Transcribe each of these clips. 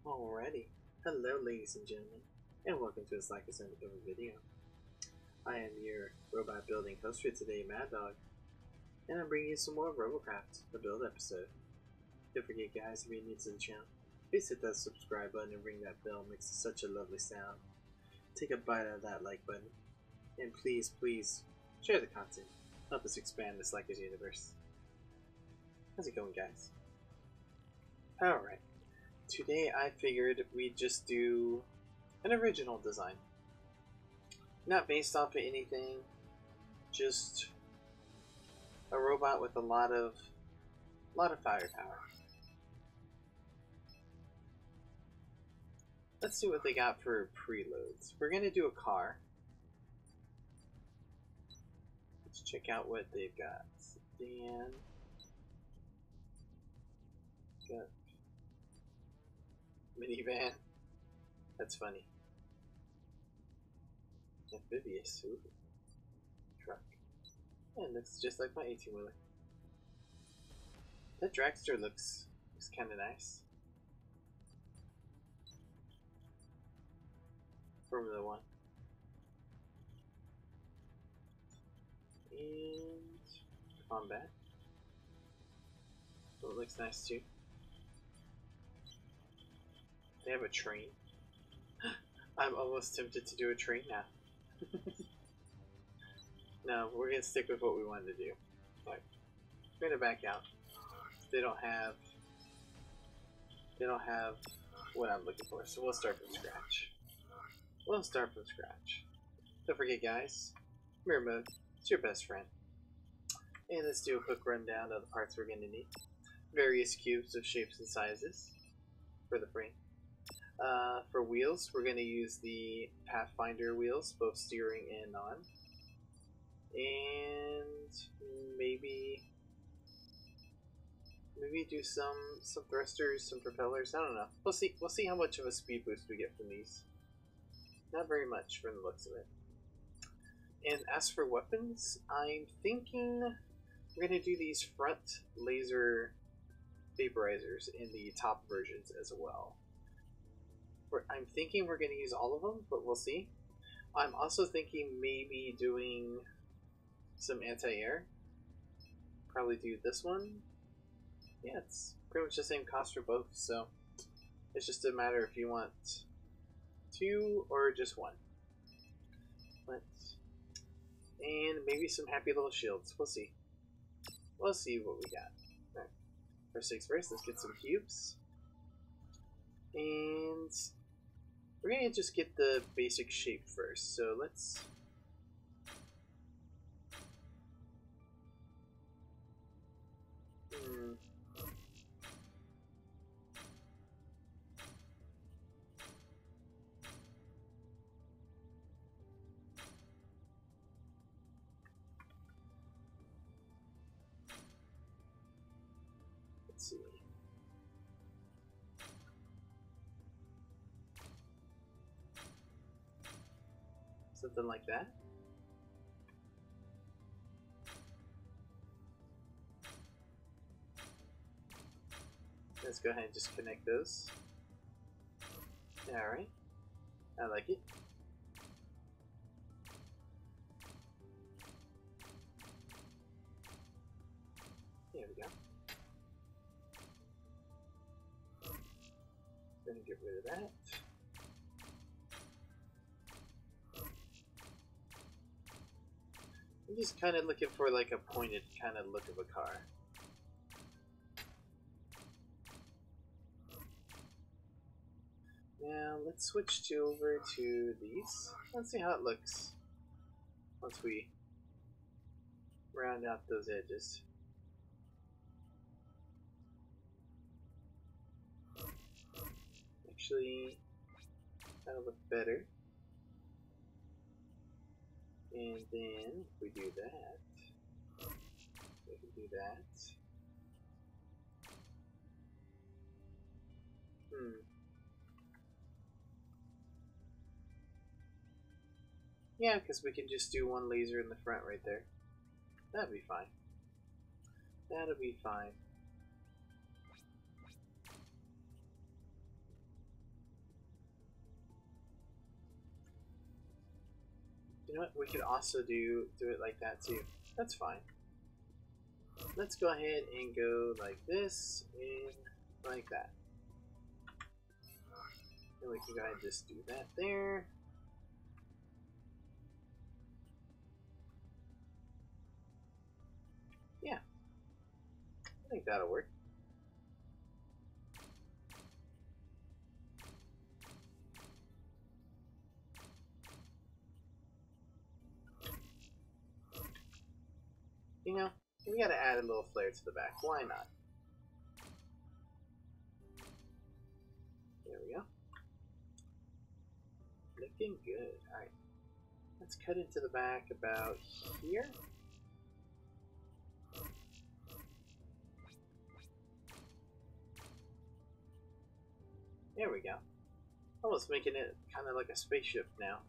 Alrighty. Hello, ladies and gentlemen, and welcome to this Like a Undercover video. I am your robot building host for today, Mad Dog, and I'm bringing you some more Robocraft, the build episode. Don't forget, guys, if you're new to the channel, please hit that subscribe button and ring that bell. It makes such a lovely sound. Take a bite out of that like button, and please, share the content. Help us expand this Likers universe. How's it going, guys? Alright. Today I figured we'd just do an original design. Not based off of anything, just a robot with a lot of firepower. Let's see what they got for preloads. We're gonna do a car. Let's check out what they've got. Sedan. Got minivan. That's funny. Amphibious. Ooh. Truck. And looks just like my 18-wheeler. That dragster looks kind of nice. Formula One. And combat. So it looks nice too. They have a train. I'm almost tempted to do a train now. No, we're gonna stick with what we wanted to do. But we're gonna back out. They don't have what I'm looking for, so we'll start from scratch. Don't forget, guys, mirror mode, it's your best friend. And let's do a quick rundown of the parts we're gonna need. Various cubes of shapes and sizes for the frame. For wheels, we're going to use the Pathfinder wheels, both steering and non. And maybe do some thrusters, some propellers. I don't know. We'll see how much of a speed boost we get from these. Not very much from the looks of it. And as for weapons, I'm thinking we're going to do these front laser vaporizers in the top versions as well. I'm thinking we're going to use all of them, but we'll see. I'm also thinking maybe doing some anti-air. Probably do this one. Yeah, it's pretty much the same cost for both, so it's just a matter if you want two or just one. And maybe some happy little shields. We'll see. We'll see what we got. Alright. First things first, let's get some cubes. And we're gonna just get the basic shape first, so let's see. Something like that. Let's go ahead and just connect those. Alright. I like it. There we go. Gonna get rid of that. I'm just kind of looking for like a pointed kind of look of a car. Now let's switch over to these. Let's see how it looks once we round out those edges. Actually, that'll look better. And then if we do that, we can do that. Yeah, because we can just do one laser in the front right there. That'll be fine. That'll be fine. You know what? We could also do it like that too. That's fine. Let's go ahead and go like this and like that. And we can go ahead and just do that there. Yeah, I think that'll work. You know, we gotta add a little flair to the back. Why not? There we go. Looking good. Alright. Let's cut into the back about here. There we go. Almost making it kind of like a spaceship now.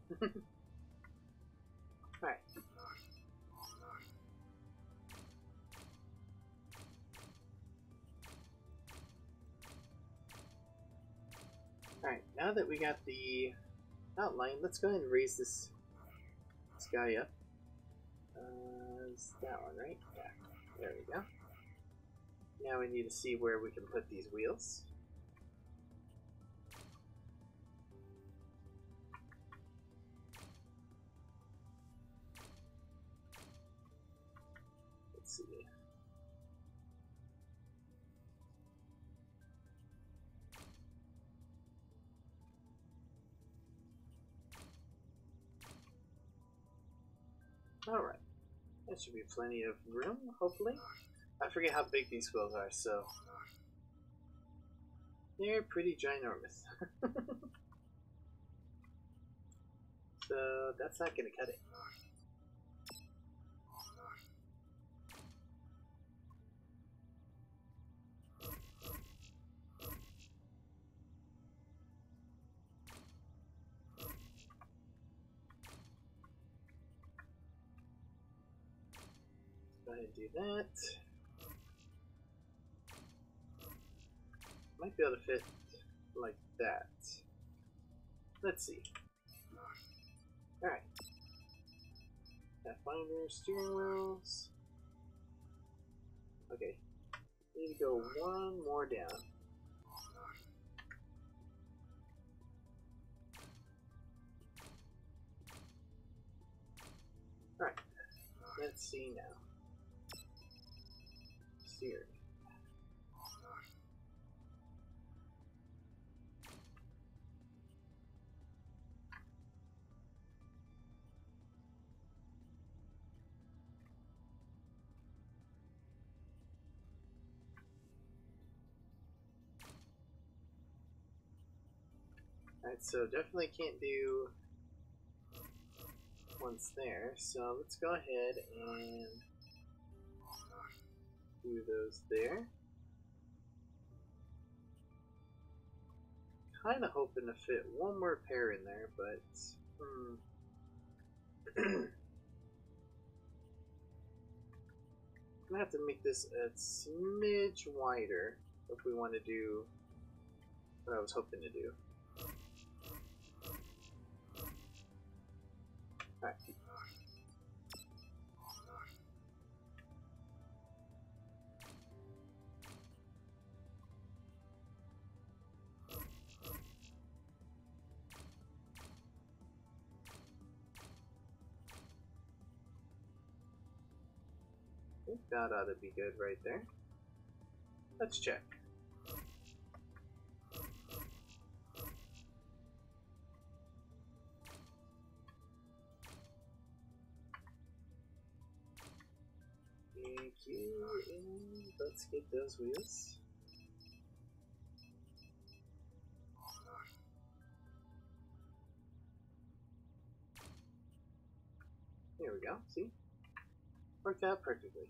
Alright. Alright, now that we got the outline, let's go ahead and raise this guy up. It's that one, right? Yeah. There we go. Now we need to see where we can put these wheels. Let's see. Alright. That should be plenty of room, hopefully. I forget how big these wheels are, so they're pretty ginormous. So that's not gonna cut it. Go ahead and do that. Might be able to fit like that. Let's see. Alright. Pathfinder steering wheels. Okay. Need to go one more down. Alright. Let's see now. Steering. Alright, so definitely can't do ones there, so let's go ahead and do those there. Kind of hoping to fit one more pair in there, but I'm gonna have to make this a smidge wider if we want to do what I was hoping to do. Alright. I think that ought to be good right there. Let's check. Thank you, and let's get those wheels. There we go, see? Worked out perfectly.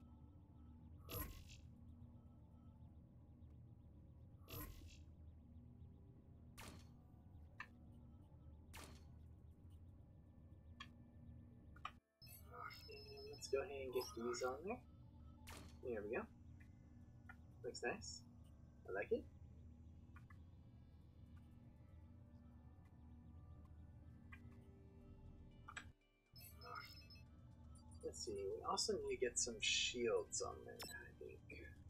And let's go ahead and get these on there. There we go. Looks nice. I like it. Let's see, we also need to get some shields on there, I think.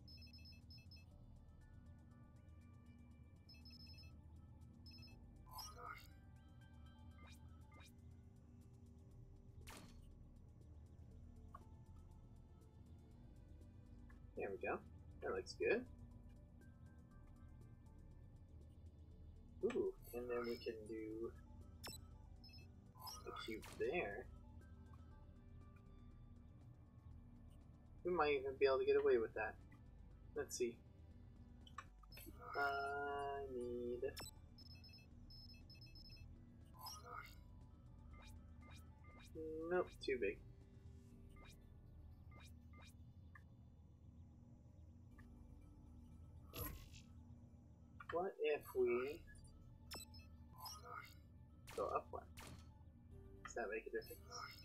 There we go. That looks good. Ooh, and then we can do a cube there. We might even be able to get away with that. Let's see. I need... Nope, too big. What if we go up one? Does that make a difference?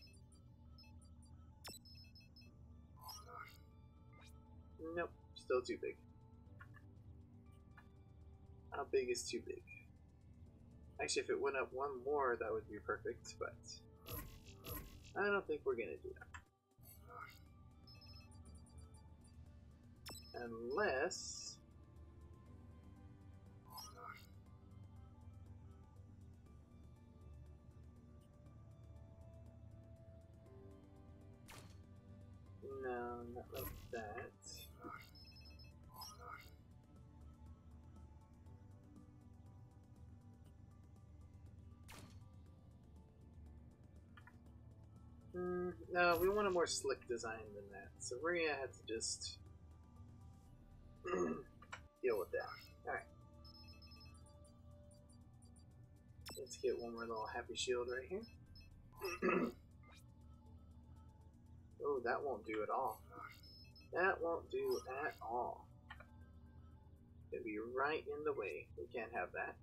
Nope, still too big. How big is too big? Actually, if it went up one more, that would be perfect, but I don't think we're gonna do that. Unless... No, not like that. No, we want a more slick design than that. So we're gonna have to just deal with that. Alright. Let's get one more little happy shield right here. Oh, that won't do at all. That won't do at all. It'll be right in the way. We can't have that.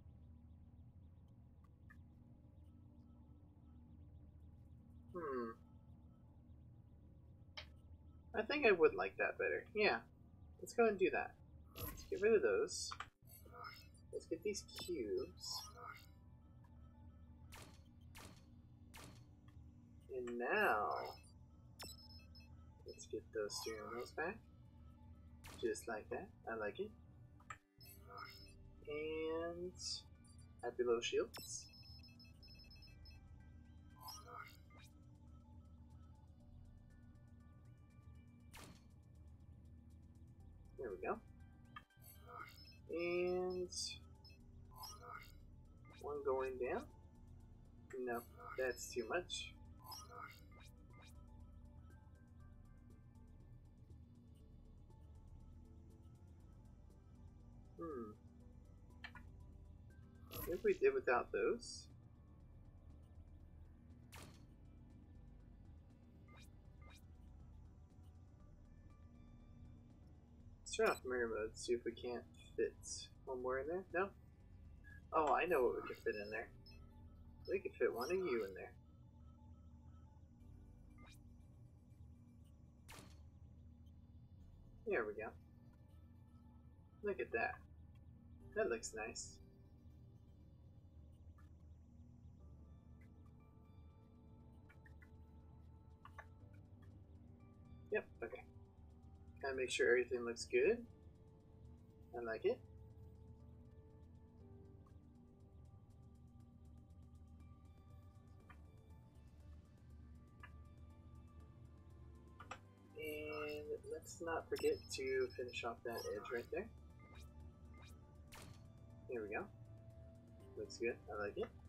I think I would like that better. Yeah. Let's go ahead and do that. Let's get rid of those. Let's get these cubes. And now, let's get those steering wheels back. Just like that. I like it. And happy little shields. There we go. And one going down. No, that's too much. If we did without those. Let's turn off mirror mode, see if we can't fit one more in there. No? Oh, I know what we can fit in there. We could fit one of you in there. There we go. Look at that. That looks nice. Yep, okay. Gotta make sure everything looks good. I like it. And let's not forget to finish off that edge right there. There we go. Looks good. I like it.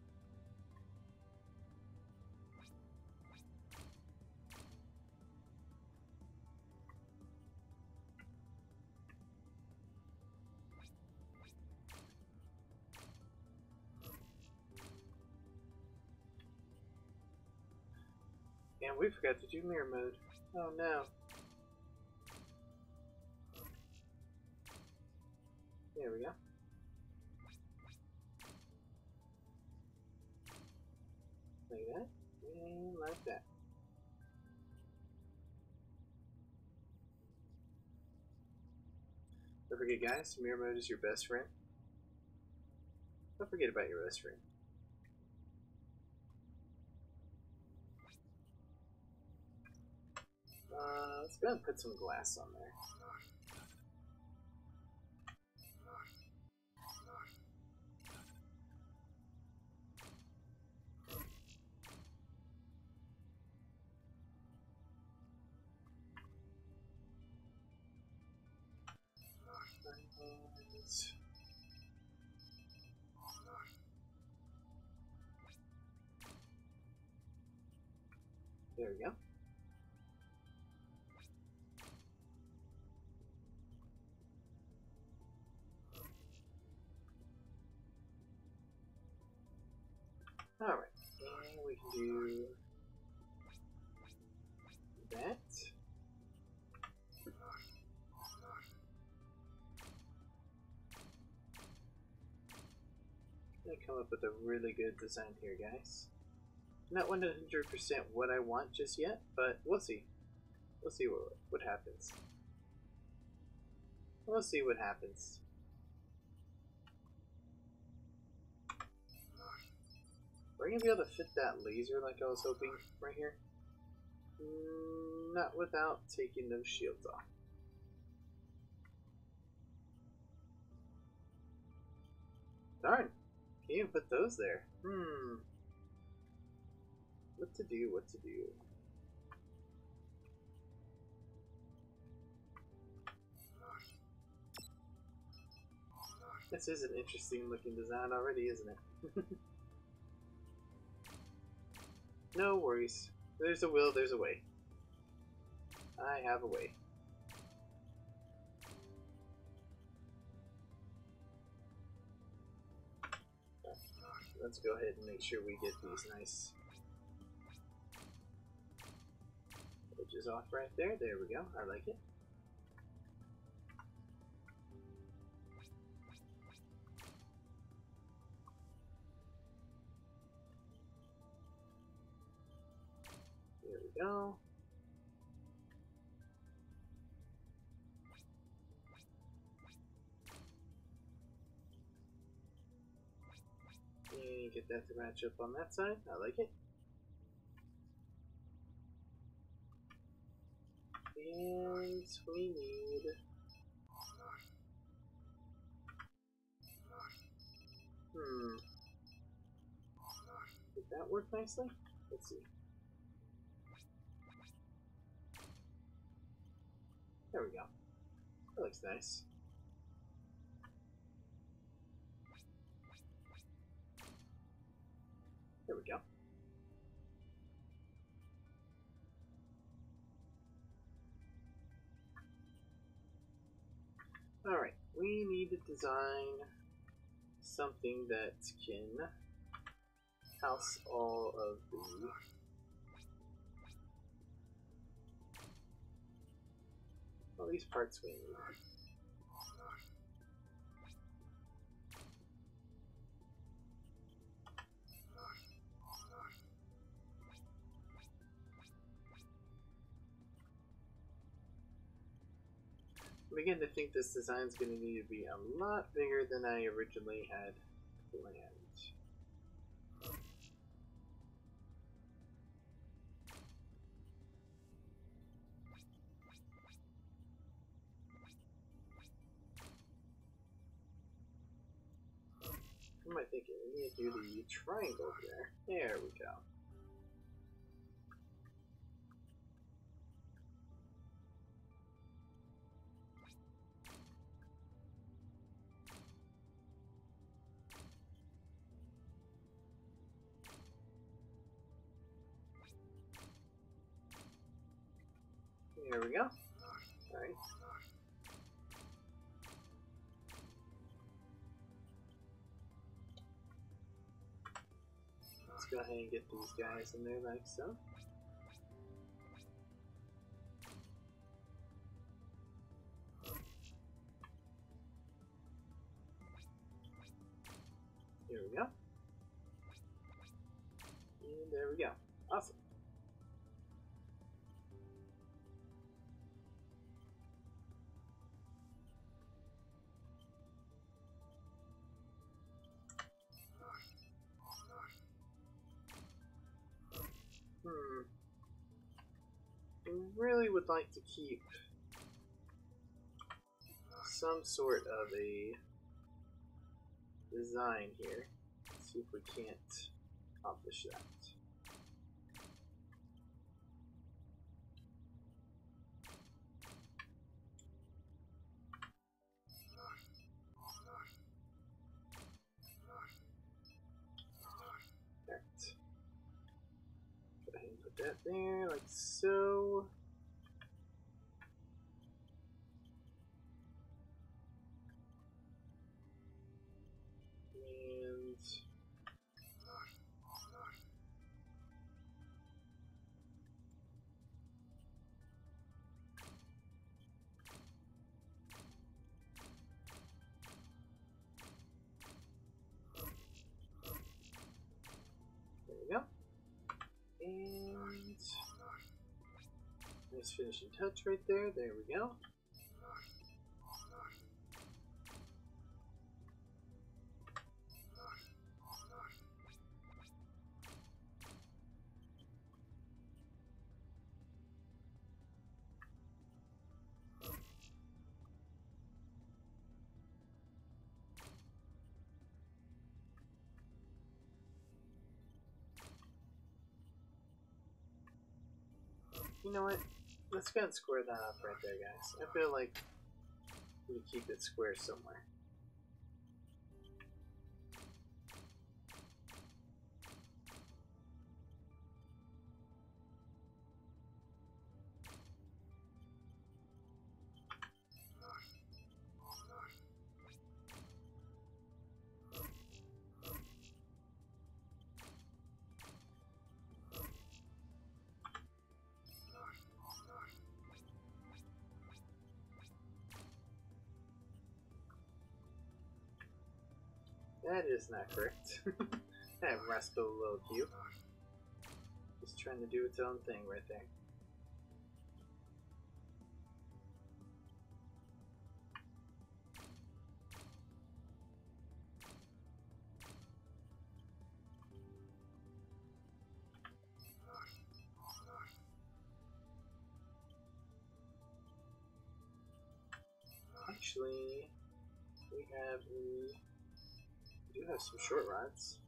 And we forgot to do mirror mode. Oh no. There we go. Like that. And like that. Don't forget, guys, mirror mode is your best friend. Don't forget about your best friend. Let's go ahead and put some glass on there. There we go. Alright, and we can do that. I'm gonna come up with a really good design here, guys. Not 100% what I want just yet, but we'll see. We'll see what happens. We'll see what happens. Are we gonna be able to fit that laser like I was hoping right here? Not without taking those shields off. Darn! Can't even put those there. What to do, what to do. This is an interesting looking design already, isn't it? No worries. There's a will, there's a way. I have a way. Let's go ahead and make sure we get these nice edges off right there. There we go. I like it. There we go. And get that to match up on that side. I like it. And we need... Did that work nicely? Let's see. There we go. That looks nice. There we go. Alright, we need to design something that can house all of the these parts we need. I'm beginning to think this design is going to need to be a lot bigger than I originally had planned. What am I thinking? We need to do the triangle there. There we go. There we go. Alright. Let's go ahead and get these guys in there like so. There we go. And there we go. Awesome. really would like to keep some sort of a design here. Let's see if we can't accomplish that. Go ahead and put that there, like so. And there we go. And nice finishing touch right there. There we go. You know what? Let's go and square that up right there, guys. I feel like we keep it square somewhere. That is not correct. That rascal little cube. Just trying to do its own thing right there. Actually, we do have some short rods.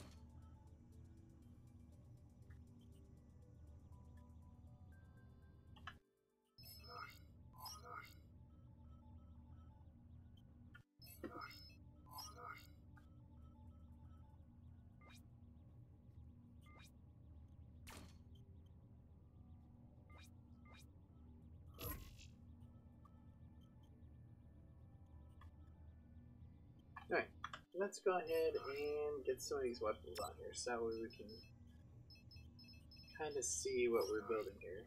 Alright, let's go ahead and get some of these weapons on here so that way we can kind of see what we're building here.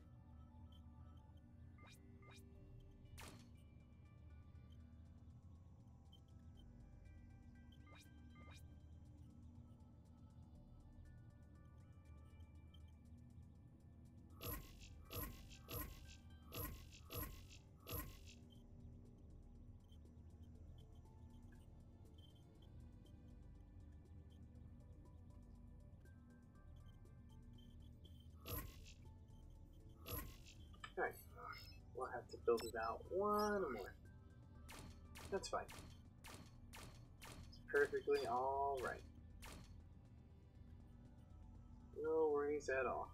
Alright, we'll have to build it out one more. That's fine. It's perfectly alright. No worries at all.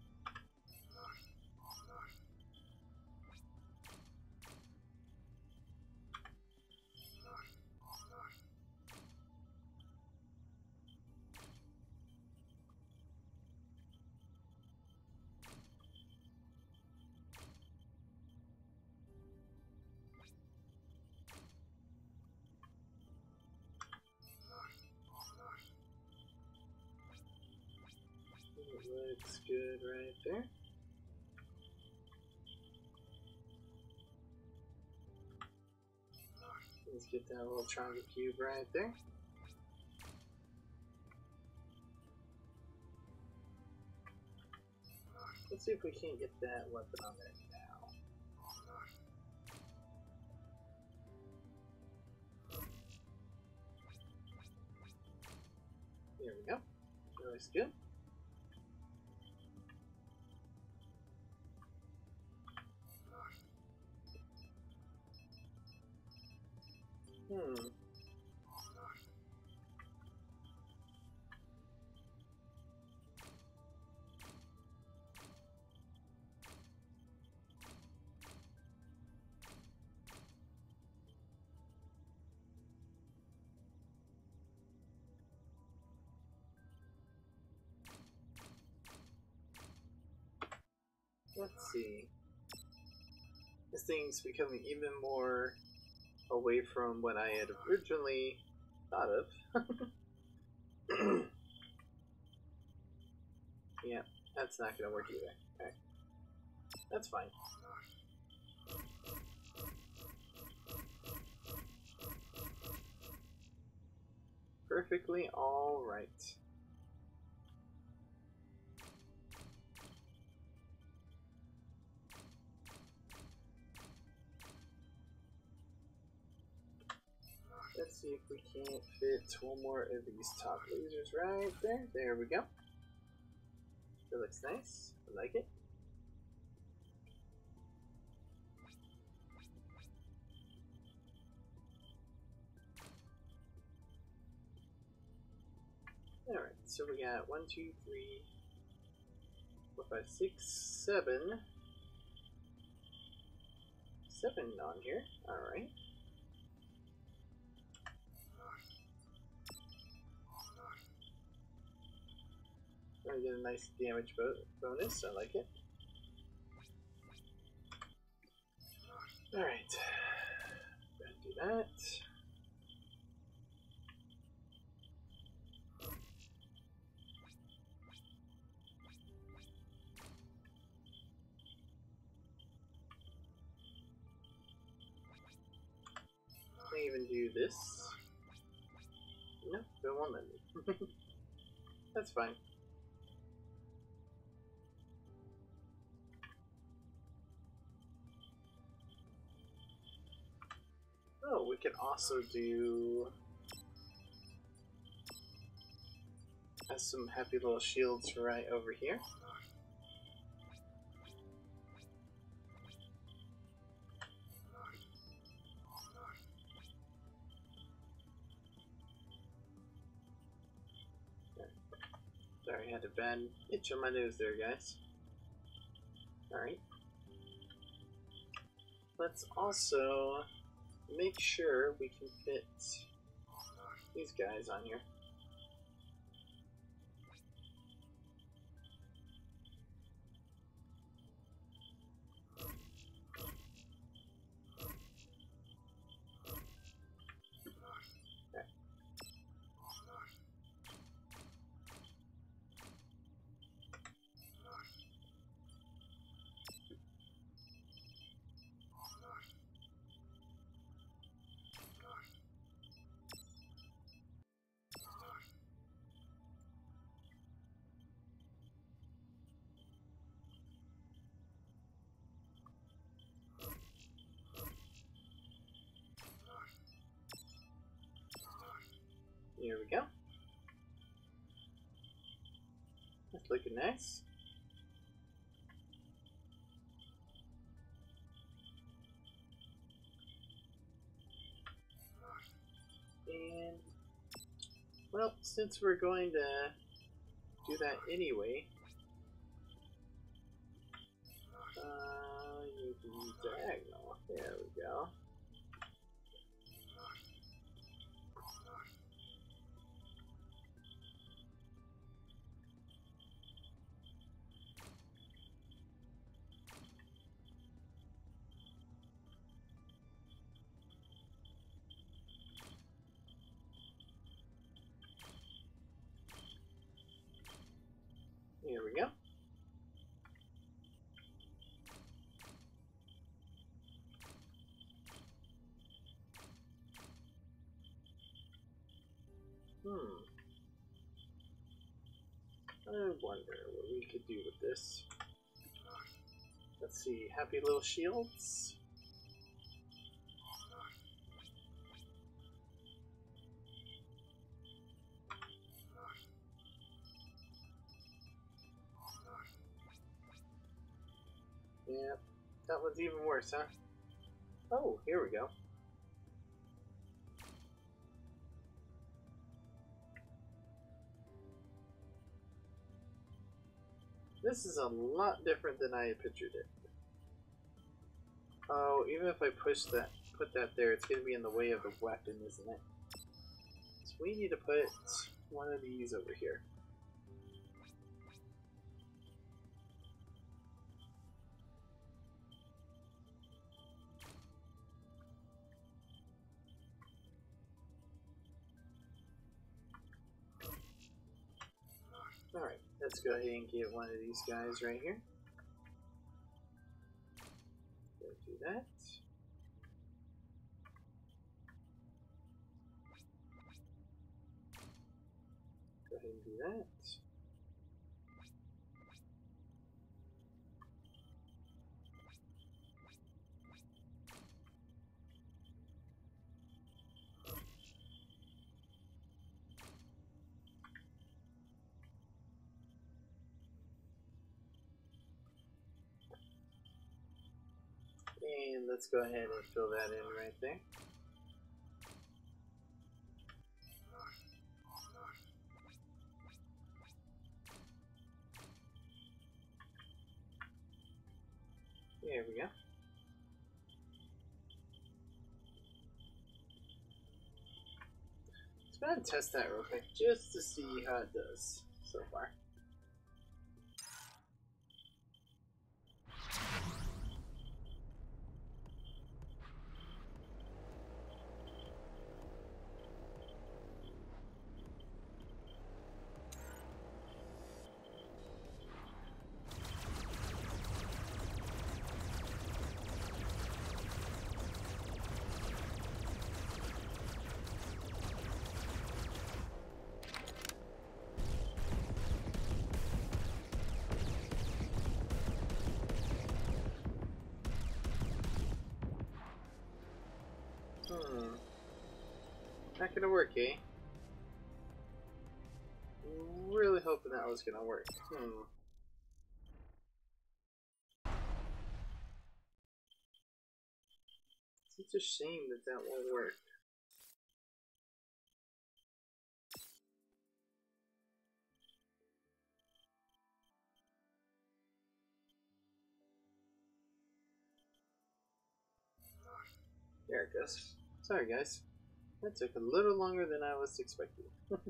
It looks good right there. Let's get that little triangle cube right there. Let's see if we can't get that weapon on there now. There we go. That looks good. Hmm. Let's see. This thing's becoming even more away from what I had originally thought of. Yeah, that's not gonna work either. Okay. That's fine. Perfectly alright. Let's see if we can't fit one more of these top lasers right there. There we go. That looks nice. I like it. Alright, so we got 1, 2, 3, 4, 5, 6, 7. 7 on here. Alright. Gonna get a nice damage bonus. I like it. Alright. Gonna do that. Can I even do this? No, it won't let me. That's fine. Oh, we can also do some happy little shields right over here. Sorry, I had a bad itch on my nose there, guys. Alright. Let's also make sure we can fit these guys on here. Here we go. That's looking nice. And, well, since we're going to do that anyway, you can use diagonal. There we go. Here we go. I wonder what we could do with this. Let's see, happy little shields. Yeah, that one's even worse, huh? Oh, here we go. This is a lot different than I had pictured it. Oh, even if I put that there, it's going to be in the way of the weapon, isn't it? So we need to put one of these over here. Alright, let's go ahead and get one of these guys right here. Go do that. Go ahead and do that. And let's go ahead and fill that in right there. There we go. Let's go ahead and test that real quick just to see how it does so far. Not gonna work, eh? Really hoping that was gonna work. It's a shame that that won't work. There it goes. Sorry guys. That took a little longer than I was expecting.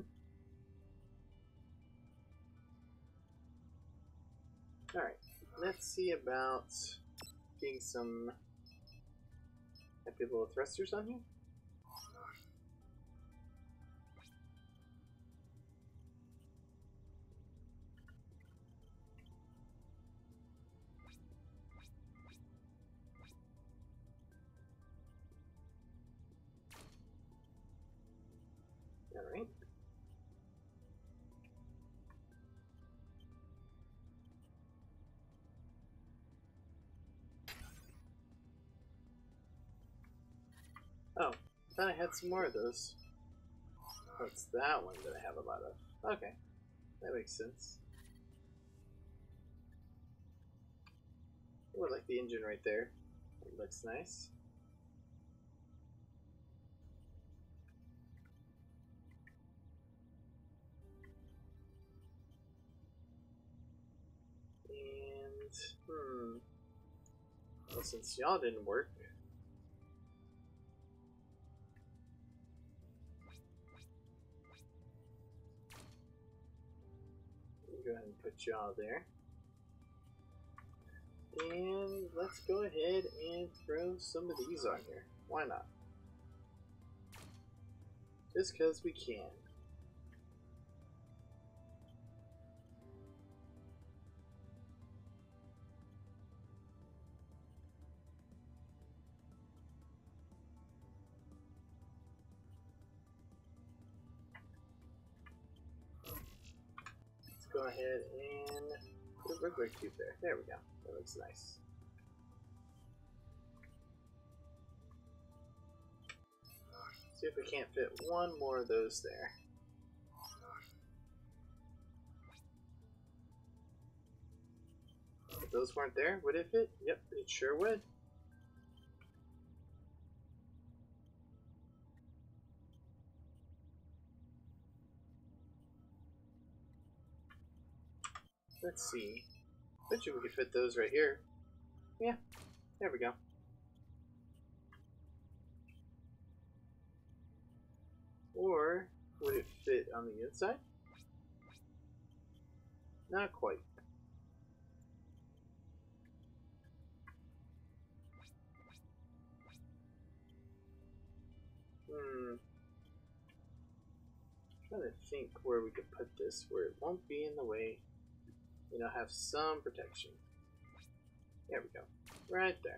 Alright, let's see about getting some happy little thrusters on here. Alright. Oh, I thought I had some more of those. Oh, it's that one that I have a lot of. Okay, that makes sense. Oh, I like the engine right there. It looks nice. And, well, since y'all didn't work, go ahead and put y'all there. And let's go ahead and throw some of these on here. Why not? Just because we can. Let's go ahead and put a regular cube there. There we go. That looks nice. See if we can't fit one more of those there. If those weren't there, would it fit? Yep, it sure would. Let's see. Bet you we could fit those right here. Yeah, there we go. Or would it fit on the inside? Not quite. Trying to think where we could put this where it won't be in the way. You know, have some protection. There we go. Right there.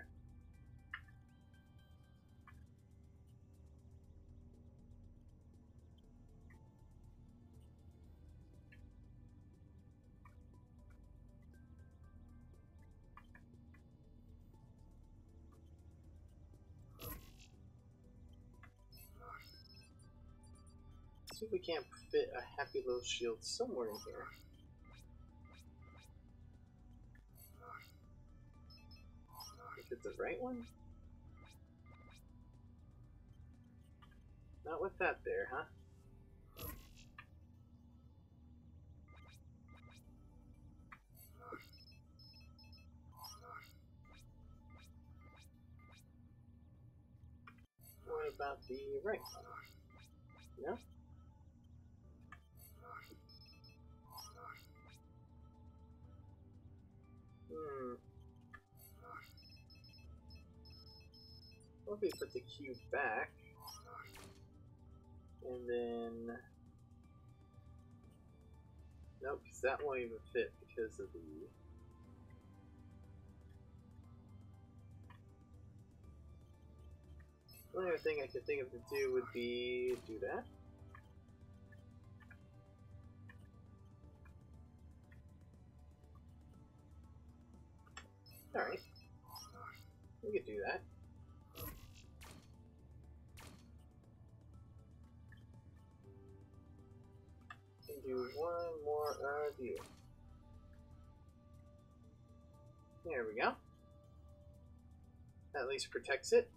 See if we can't fit a happy little shield somewhere in here. Is it the right one? Not with that there, huh? What about the right one? No? What if we put the cube back? And then... Nope, because that won't even fit because of the... The only other thing I could think of to do would be do that. Alright. We could do that. And do one more of you. There we go. That at least protects it.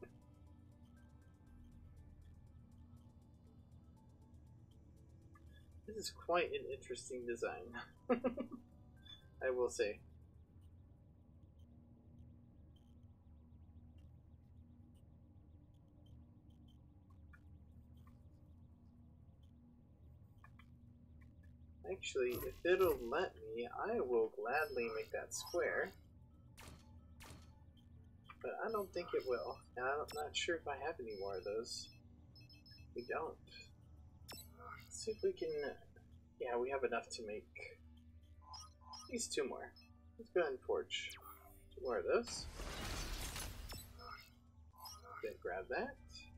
This is quite an interesting design. I will say. Actually, if it'll let me, I will gladly make that square. But I don't think it will. And I'm not sure if I have any more of those. We don't. Let's see if we can... Yeah, we have enough to make at least 2 more. Let's go ahead and forge 2 more of those. Then grab that.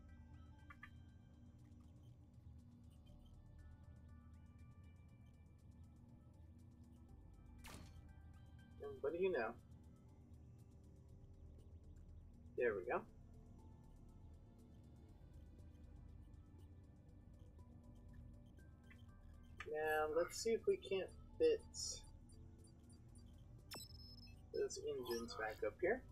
And what do you know? There we go. Now, let's see if we can't fit those engines back up here.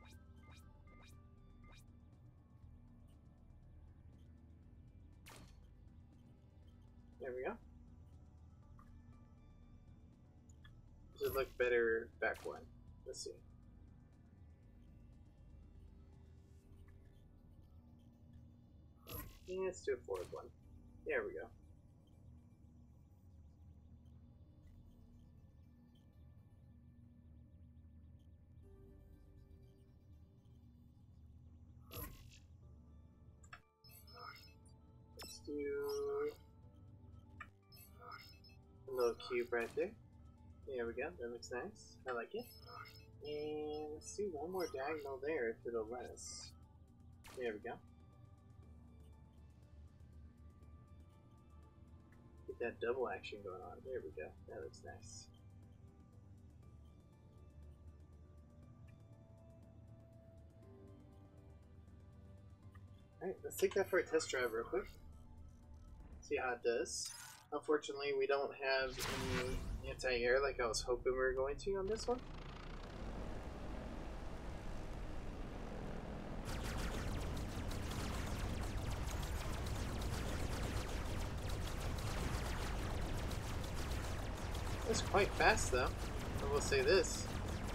There we go. Does it look better back one? Let's see. Yeah, let's do a forward one. There we go. Let's do a little cube right there. There we go. That looks nice. I like it. And let's do one more diagonal there if it'll let us. There we go. Get that double action going on. There we go. That looks nice. Alright, let's take that for a test drive real quick. See how it does. Unfortunately, we don't have any anti-air like I was hoping we were going to on this one. It's quite fast though, I will say this.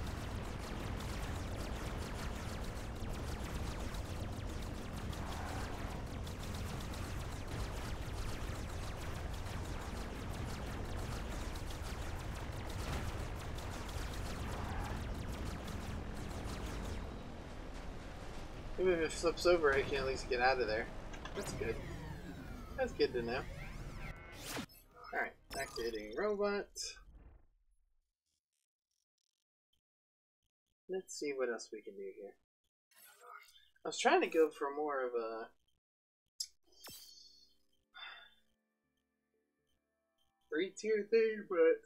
Even if it flips over, I can at least get out of there. That's good. That's good to know. Alright, activating robot. Let's see what else we can do here. I was trying to go for more of a free tier thing, but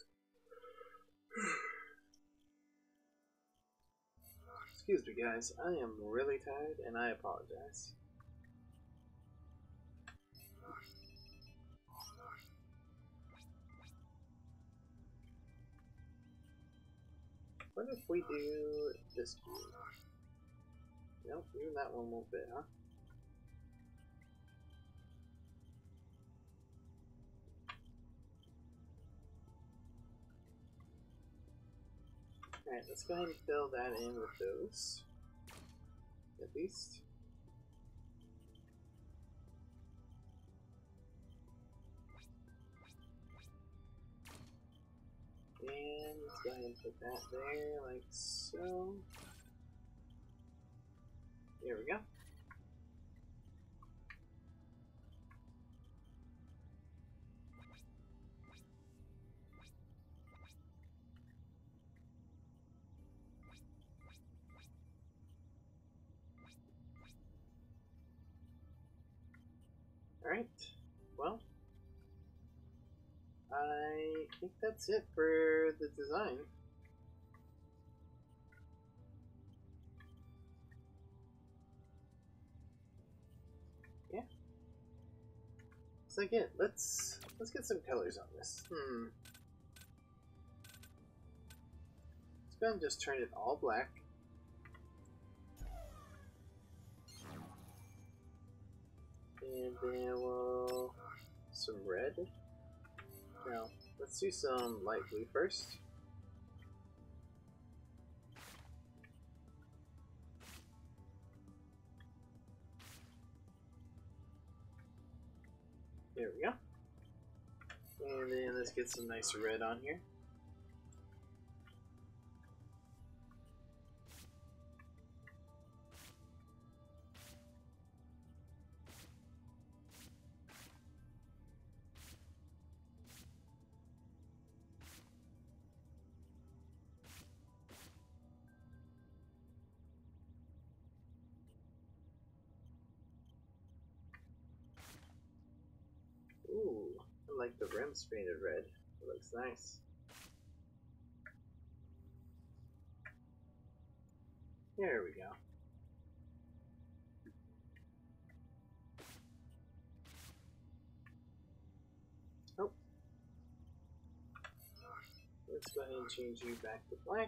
excuse me guys, I am really tired and I apologize. What if we do this cube? Nope, even that one won't fit, huh? Alright, let's go ahead and fill that in with those. At least. And let's go ahead and put that there, like so. There we go. Alright, well, I think that's it for the design. Yeah. Looks like it. Let's get some colors on this. Let's go ahead and just turn it all black. And then we'll some red. Now, let's do some light blue first. There we go. And then let's get some nice red on here. Ooh, I like the rims painted red. It looks nice. There we go. Oh. Let's go ahead and change you back to black.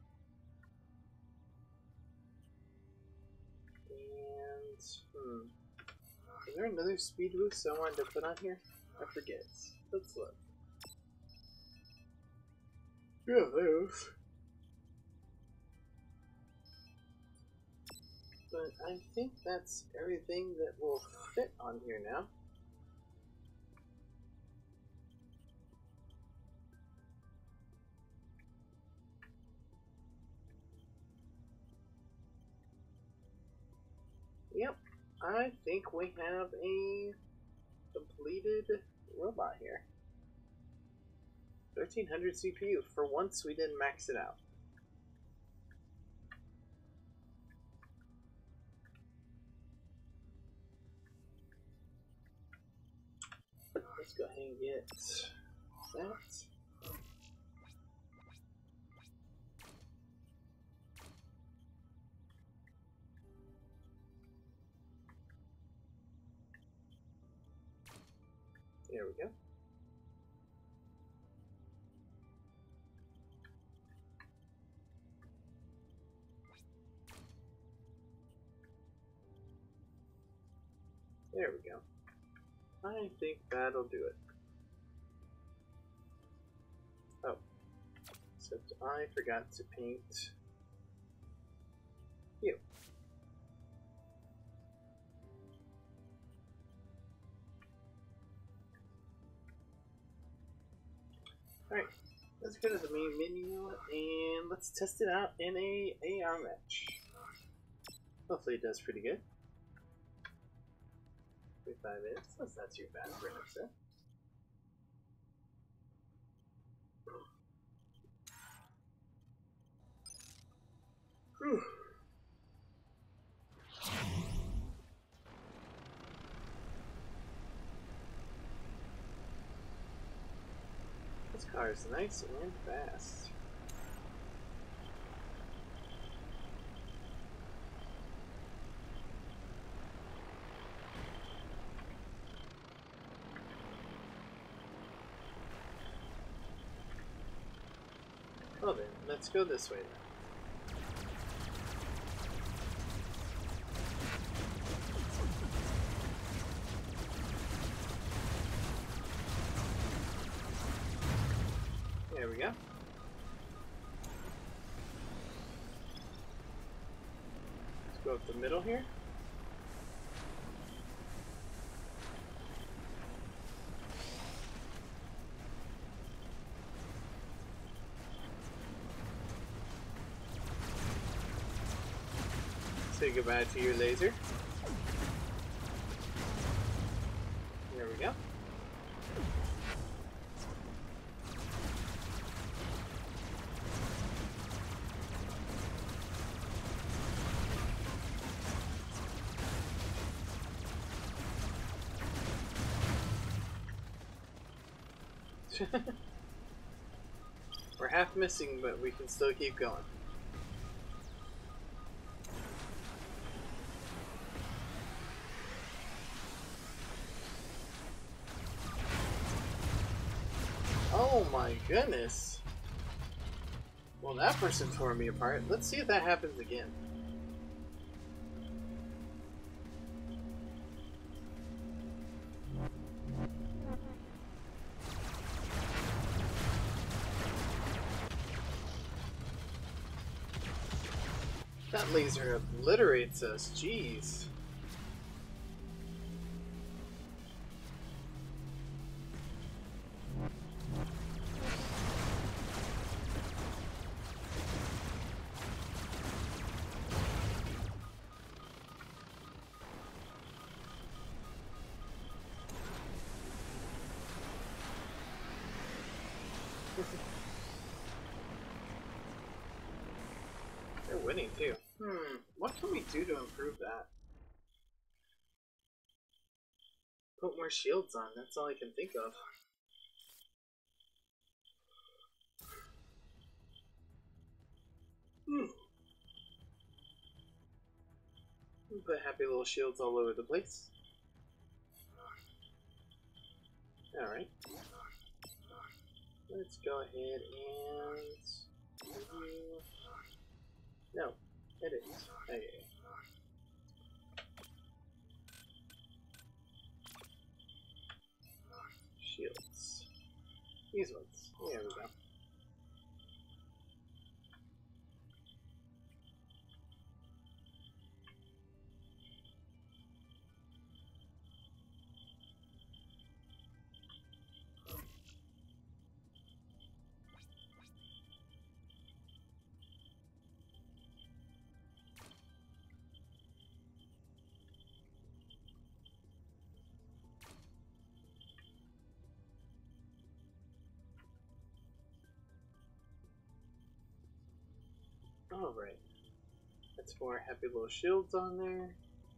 And, is there another speed boost I wanted to put on here? I forget. Let's look. Yeah, those. But I think that's everything that will fit on here now. Yep, I think we have a completed robot here. 1300 CPU. For once, we didn't max it out. Let's go ahead and get that. There we go. There we go. I think that'll do it. Oh, except I forgot to paint you. Alright, let's go to the main menu and let's test it out in a AR match. Hopefully it does pretty good. 45 minutes, that's not too bad for an episode. Whew. This car is nice and fast. Well then, let's go this way then. There we go. Let's go up the middle here. Say goodbye to your laser. There we go. We're half missing, but we can still keep going. Oh my goodness. Well, that person tore me apart. Let's see if that happens again. That laser obliterates us, jeez. They're winning too. What can we do to improve that? Put more shields on, that's all I can think of. Put happy little shields all over the place. Alright. Let's go ahead and... No, edit. Okay. Shields. These ones. There we go. Alright. That's more happy little shields on there.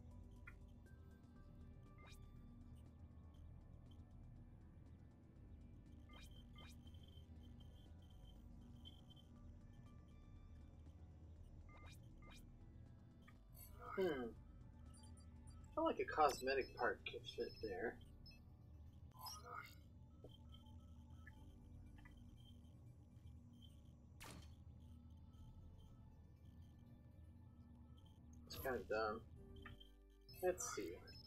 I feel like a cosmetic part could fit there. It's kind of dumb. Let's see.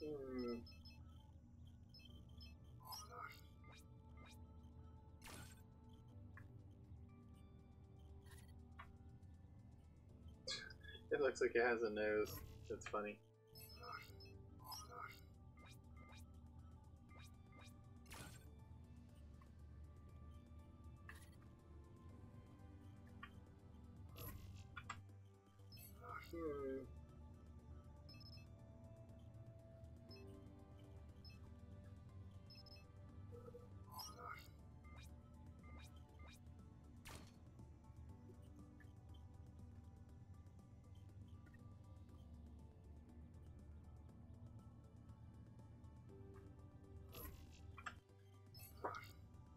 It looks like it has a nose. That's funny.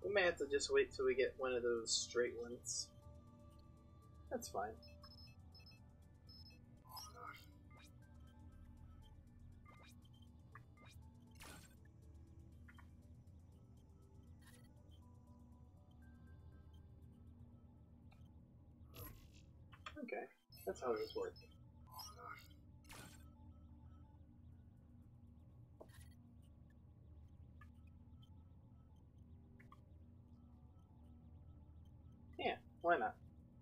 We may have to just wait till we get one of those straight ones. That's fine. Okay, that's how this works. Yeah, why not?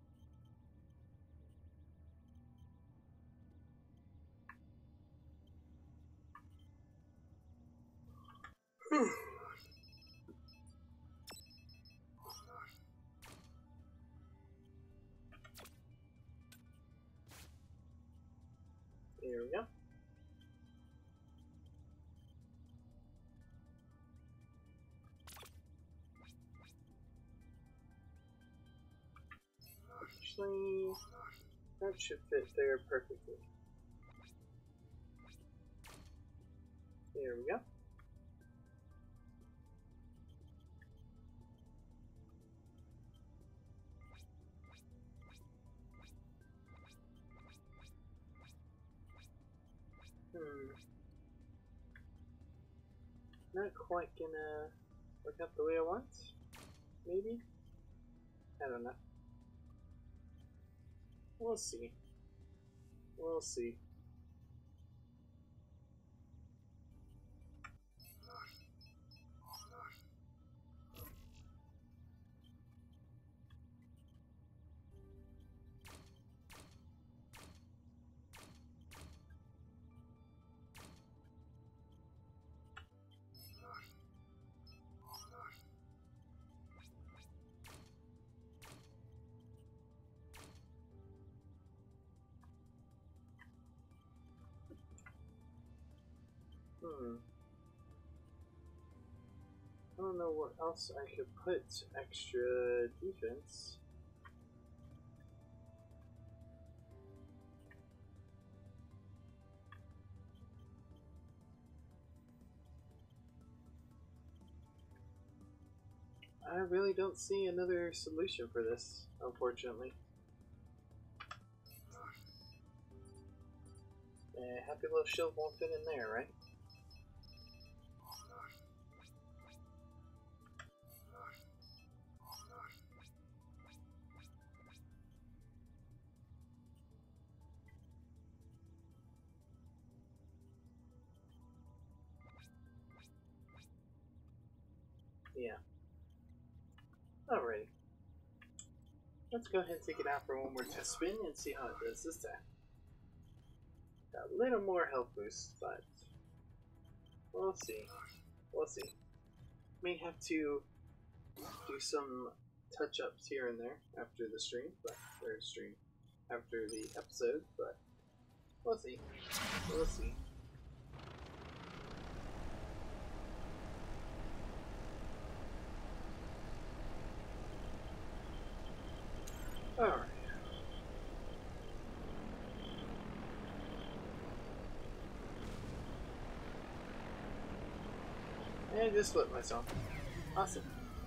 Here we go. Actually, that should fit there perfectly. There we go. Not quite gonna work out the way I want. Maybe? I don't know. We'll see. We'll see. I don't know what else I could put extra defense. I really don't see another solution for this, unfortunately. Happy Little Shield won't fit in there, right? Yeah. Alrighty. Let's go ahead and take it out for one more test spin and see how it does this time. Got a little more health boost, but we'll see. We'll see. May have to do some touch-ups here and there after the stream, after the episode, but we'll see. We'll see. Alright. And just split myself. Awesome.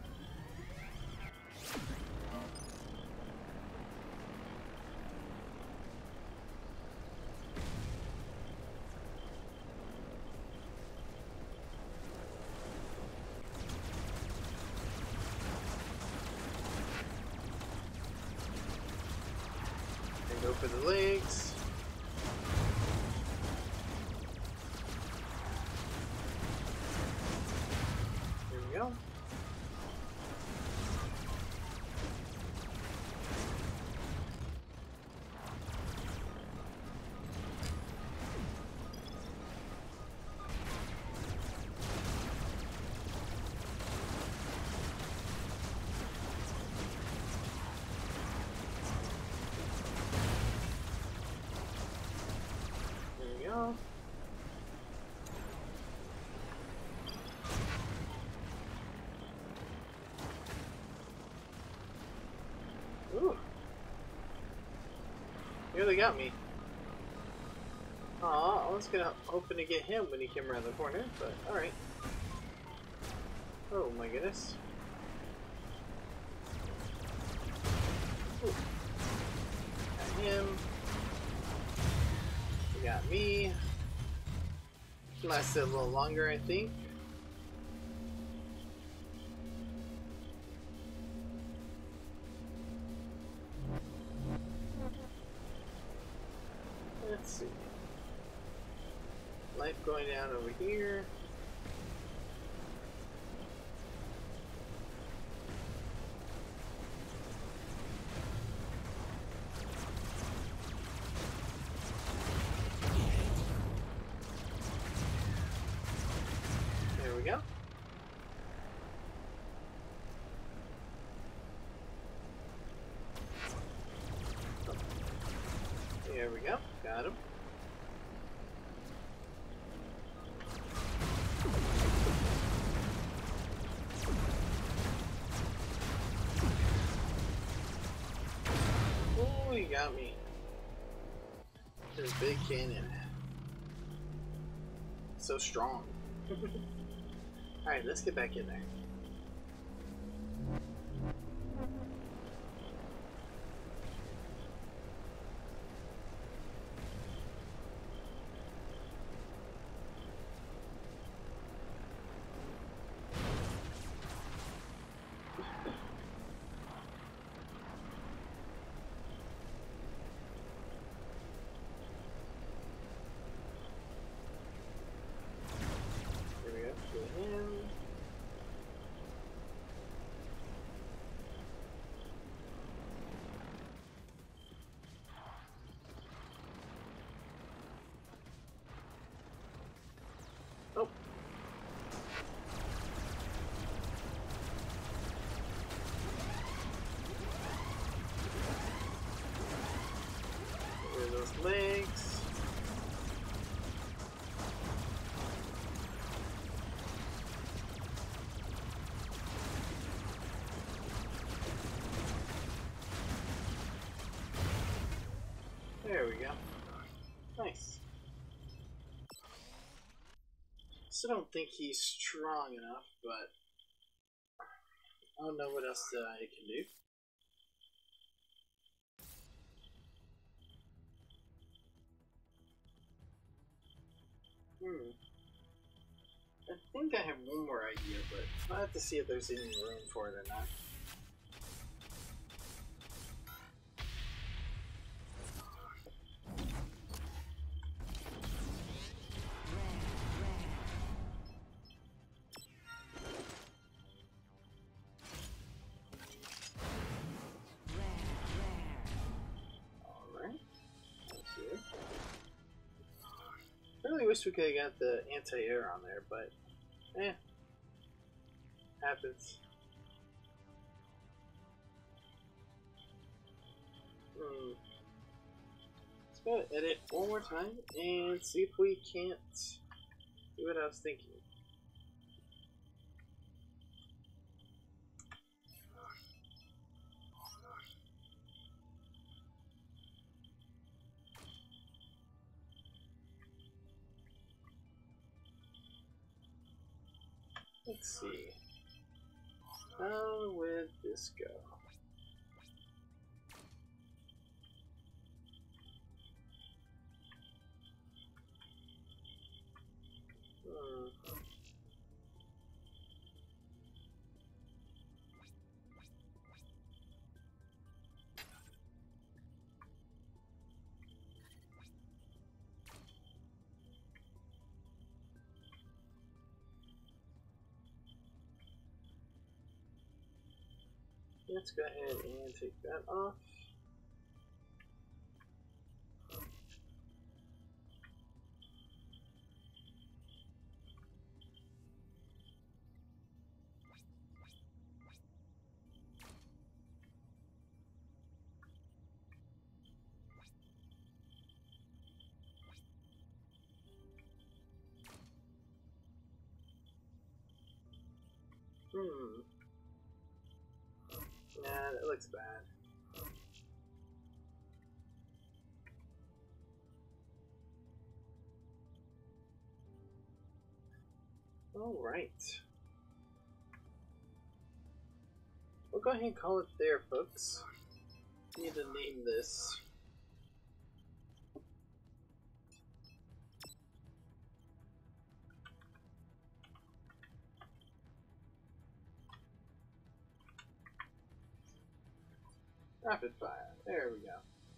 And go for the legs. Here we go. Ooh. Nearly got me. Aw, I was hoping to get him when he came around the corner, but alright. Oh my goodness. Ooh. Got him. We got me. Lasted a little longer, I think. Let's see. Life going down over here. There we go. There we go. Got him. Oh, you got me. This big cannon. So strong. Alright, let's get back in there. There we go. Kill him. Oh. Get rid of those legs. There we go. Nice. Still don't think he's strong enough, but I don't know what else it can do. I think I have one more idea, but I'll have to see if there's any room for it or not. I really wish we could have got the anti-air on there, but happens. Let's go edit one more time and see if we can't do what I was thinking. Let's see. How would this go? Let's go ahead and take that off. Nah, that looks bad. Alright. We'll go ahead and call it there, folks. Need to name this. Rapid fire. There we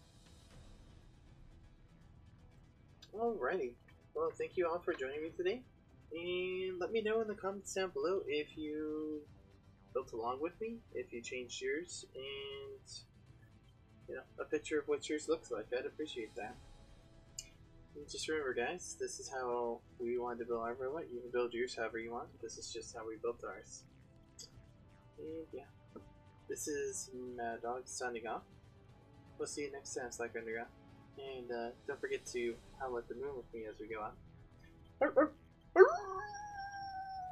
go. Alrighty. Well, thank you all for joining me today. And let me know in the comments down below if you built along with me, if you changed yours, and a picture of what yours looks like. I'd appreciate that. And just remember, guys, this is how we wanted to build our robot. You can build yours however you want. This is just how we built ours. And yeah, this is Mad Dog signing off. We'll see you next time, Slacker Underground. And don't forget to howl at the moon with me as we go on.